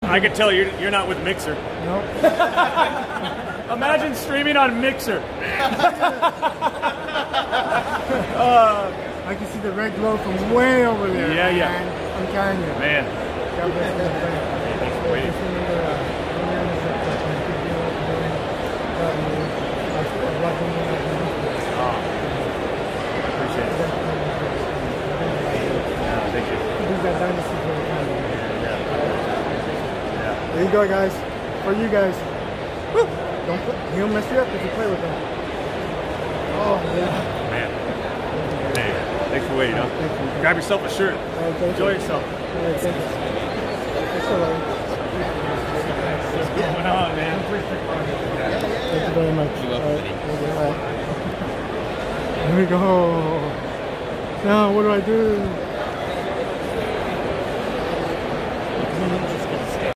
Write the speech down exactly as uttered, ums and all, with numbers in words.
I can tell you're you're not with Mixer. Nope. Imagine streaming on Mixer. uh, I can see the red glow from way over there. Yeah, yeah. Man. I'm telling you. Man. God bless you. Thanks for waiting. Just remember, uh, Oh, appreciate it. Yeah, thank you. These are dynasty for the family. Yeah. Yeah. There you go, guys. For you guys. Woo! Don't put, he'll mess you up if you play with him. Oh, yeah. Man. Hey, thanks for waiting, huh? Thank you. Grab yourself a shirt. Right, thank Enjoy you. yourself. All right, thank you. Thanks a lot. What's going on, man? Thank you very much. You're welcome, buddy. All right. Here we go. Now, what do I do?